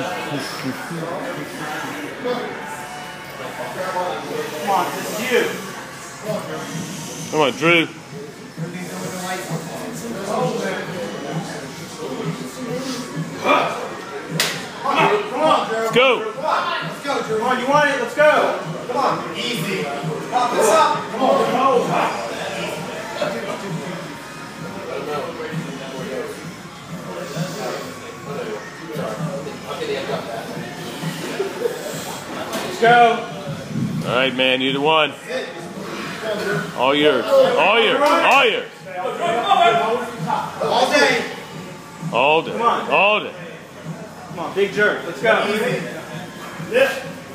Come on, this is you. Come on, Drew. Come on, Drew. Let's go. Let's go, Drew. Come on, you want it? Let's go. Come on. Easy. Pop this up. Come on. Let's go. All right, man. You're the one. All yours. All yours. All yours. All day. All day. All day. Come on, big jerk. Let's go. Yeah.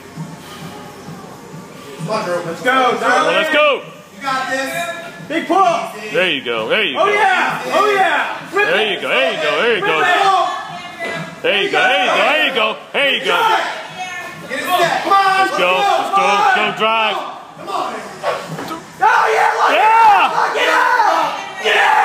Come on, Drew. Let's go. Well, let's go. You got this. Big pull. There you go. There you go. Oh yeah. Oh yeah. Flip there you go. There you go. There you go. There you go. There you go. There you go. There you go. Get it set. Come on. Let's go. Let's go. Let's go. Drive. Come on. Oh yeah. Look. Yeah. Get out. Get out.